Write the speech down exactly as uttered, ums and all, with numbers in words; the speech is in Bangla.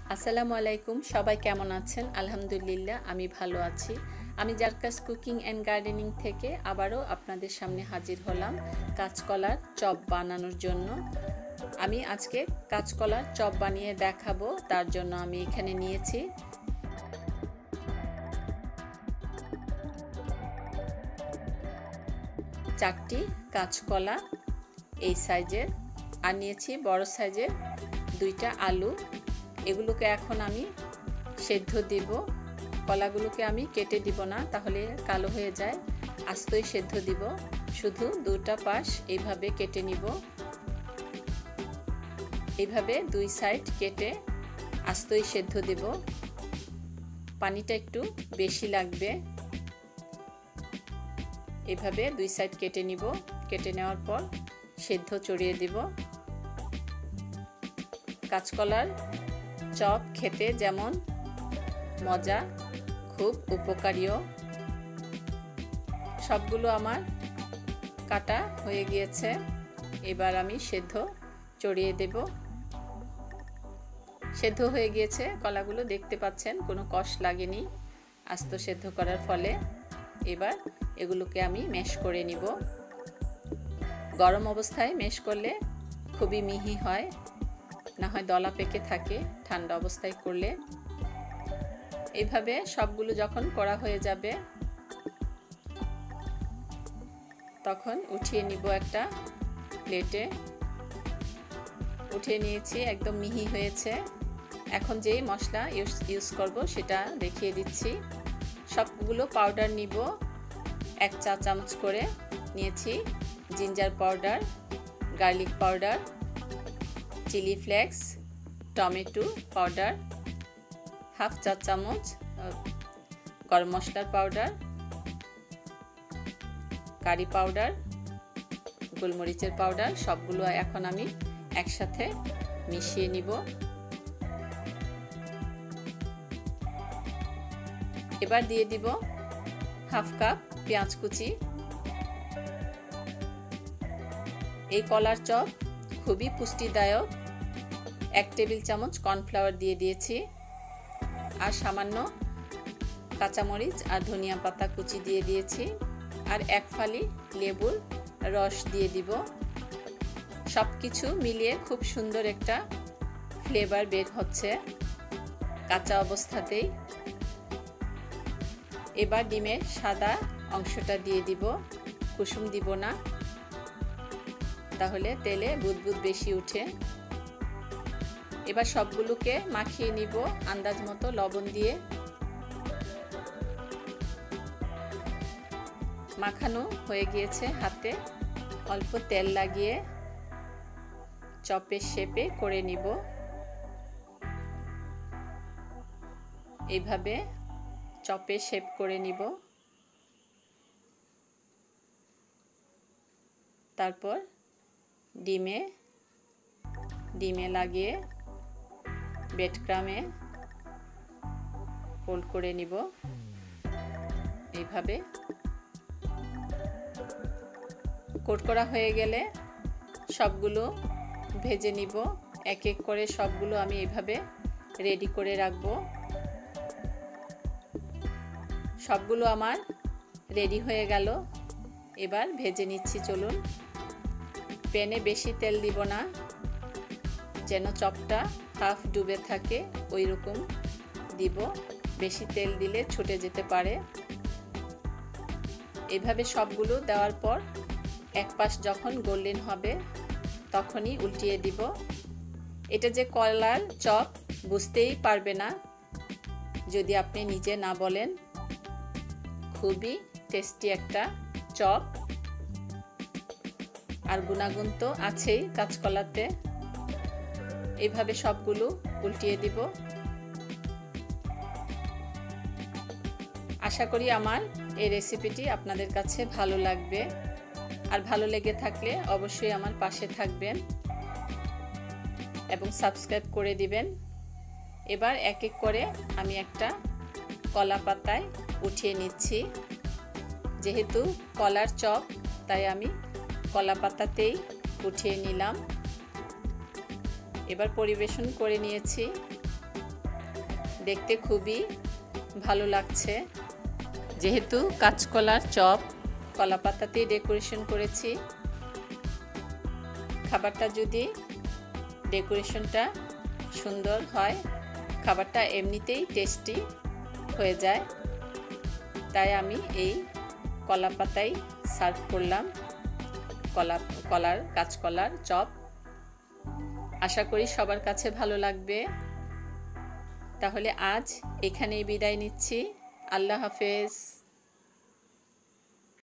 আসসালামু আলাইকুম, সবাই কেমন আছেন? আলহামদুলিল্লাহ আমি ভালো আছি। আমি জারকাস কুকিং অ্যান্ড গার্ডেনিং থেকে আবারও আপনাদের সামনে হাজির হলাম কাঁচকলার চপ বানানোর জন্য। আমি আজকে কাঁচকলার চপ বানিয়ে দেখাবো। তার জন্য আমি এখানে নিয়েছি চারটি কাঁচকলা এই সাইজের, আর নিয়েছি বড় সাইজের দুইটা আলু। এগুলোকে এখন আমি সেদ্ধ দেব। কলাগুলোকে আমি কেটে দিব না, তাহলে কালো হয়ে যায়। আস্তই সেদ্ধ দিব, শুধু দুটা পাশ এইভাবে কেটে নিব। এইভাবে দুই সাইড কেটে আস্তই সেদ্ধ দেব। পানিটা একটু বেশি লাগবে। এইভাবে দুই সাইড কেটে নিব। কেটে নেওয়ার পর সেদ্ধ চড়িয়ে দিব। কাঁচকলার চপ খেতে যেমন মজা, খুব উপকারীও। সবগুলো আমার কাটা হয়ে গিয়েছে। এবার আমি সেদ্ধ চড়িয়ে দেব। সেদ্ধ হয়ে গিয়েছে কলাগুলো, দেখতে পাচ্ছেন কোনো কষ লাগেনি আস্ত সেদ্ধ করার ফলে। এবার এগুলোকে আমি ম্যাশ করে নিব। গরম অবস্থায় ম্যাশ করলে খুবই মিহি হয়, না হয় দলা পেকে থাকে ঠান্ডা অবস্থায় করলে। এইভাবে সবগুলো যখন করা হয়ে যাবে তখন উঠিয়ে নিব একটা প্লেটে। উঠিয়ে নিয়েছি, একদম মিহি হয়েছে। এখন যেই মশলা ইউজ ইউজ করব সেটা দেখিয়ে দিচ্ছি। সবগুলো পাউডার নিব। এক চা চামচ করে নিয়েছি ginger powder, garlic powder, chilli flakes, tomato powder, half চা চামচ গরম মশলার পাউডার, কারি পাউডার, গোলমরিচের পাউডার। সবগুলো এখন আমি একসাথে মিশিয়ে নিব। এবার দিয়ে দিব হাফ কাপ পেঁয়াজ কুচি। এই কলার চপ খুবই পুষ্টিদায়ক। এক টেবিল চামচ কর্নফ্লাওয়ার দিয়ে দিয়েছি, আর সামান্য কাঁচামরিচ আর ধনিয়া পাতা কুচি দিয়ে দিয়েছি, আর এক ফালি লেবুর রস দিয়ে দিব। সব কিছু মিলিয়ে খুব সুন্দর একটা ফ্লেভার বের হচ্ছে কাঁচা অবস্থাতেই। এবার ডিমের সাদা অংশটা দিয়ে দিব, কুসুম দিব না, তাহলে তেলে বুদবুদ বেশি উঠে। এবার সবগুলোকে মাখিয়ে নিব আন্দাজ মতো লবণ দিয়ে। মাখানো হয়ে গিয়েছে, হাতে অল্প তেল লাগিয়ে চপের শেপে করে নিব। এইভাবে চপের শেপ করে নিব। তারপর ডিমে ডিমে লাগিয়ে ব্রেড ক্রামে ফোল্ড করে নিব। এইভাবে কোট করা হয়ে গেলে সবগুলো ভেজে নিব। এক এক করে সবগুলো আমি এইভাবে রেডি করে রাখবো। সবগুলো আমার রেডি হয়ে গেল। এবার ভেজে নিচ্ছি, চলুন। প্যানে বেশি তেল দিব না, যেন চপটা হাফ ডুবে থাকে ওই রকম দিব। বেশি তেল দিলে ছুটে যেতে পারে। এইভাবে সবগুলো দেওয়ার পর এক পাশ যখন গোল্ডেন হবে তখনই উল্টিয়ে দিব। এটা যে কলার চপ বুঝতেই পারবে না যদি আপনি নিজে না বলেন। খুবই টেস্টি একটা চপ, আর গুণাগুণ তো আছেই কাঁচকলাতে। এইভাবে সবগুলো উল্টিয়ে দিব। আশা করি আমার এই রেসিপিটি আপনাদের কাছে ভালো লাগবে, আর ভালো লেগে থাকলে অবশ্যই আমার পাশে থাকবেন এবং সাবস্ক্রাইব করে দিবেন। এবার এক এক করে আমি একটা কলা পাতায় উঠিয়ে নিচ্ছি। যেহেতু কলার চপ তাই আমি কলা পাতাতেই উঠিয়ে নিলাম। এবার পরিবেশন করে নিয়েছি। দেখতে খুবই ভালো লাগছে। যেহেতু কাঁচকলার চপ, কলা পাতাতেই ডেকোরেশন করেছি, খাবারটা যদি ডেকোরেশনটা সুন্দর হয়, খাবারটা এমনিতেই টেস্টি হয়ে যায়। তাই আমি এই কলা পাতায় সার্ভ করলাম কলা কলার কাঁচকলার চপ। আশা করি সবার কাছে ভালো লাগবে। তাহলে আজ এখানেই বিদায় নিচ্ছি। আল্লাহ হাফেজ।